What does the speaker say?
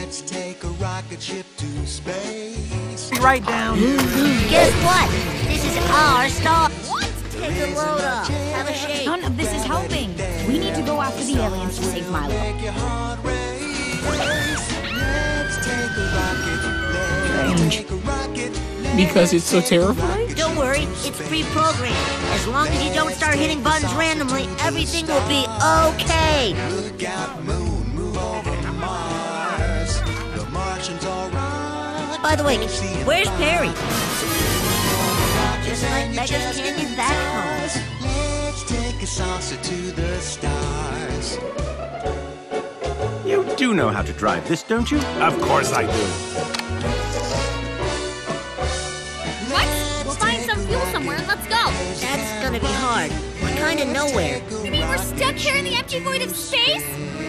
Let's take a rocket ship to space. Right down. Guess what? This is our star. What? Take a load off. Have a shake. None of this is helping. We need to go after the aliens to save Milo. Make your heart race. Let's take a rocket. Let's take a rocket. Because it's so terrifying? Don't worry, it's pre-programmed. As long as you don't start hitting buttons randomly, everything will be okay. Look out, moon, move over Mars. The Martians are right. By the way, where's Perry? Just like Beggars Canyon back home. Let's take a saucer to the stars. You do know how to drive this, don't you? Of course I do. What? We'll find some fuel somewhere and let's go. That's gonna be hard. We're kinda nowhere. You mean we're stuck here in the empty void of space?